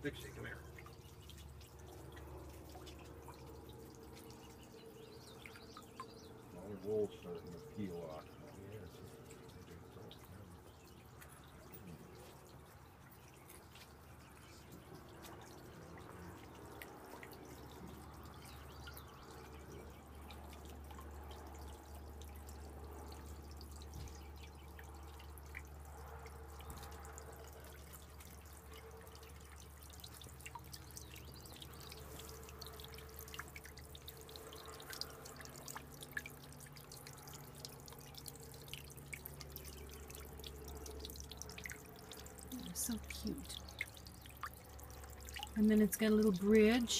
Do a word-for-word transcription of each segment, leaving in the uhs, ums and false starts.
Dixie, come here. All the wool's starting to peel off. Yeah, it's just, They're so cute. And then it's got a little bridge.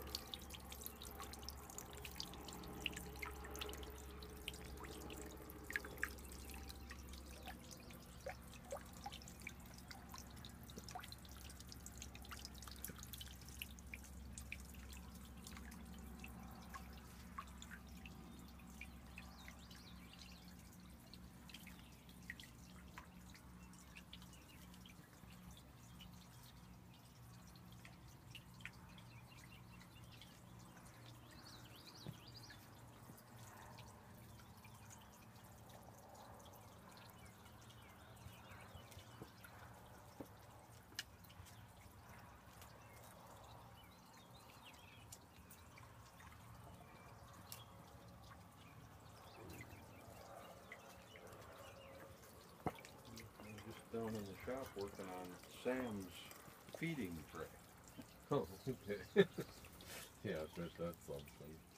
I'm just down in the shop working on Sam's feeding tray. oh, okay. Yeah, so that's something.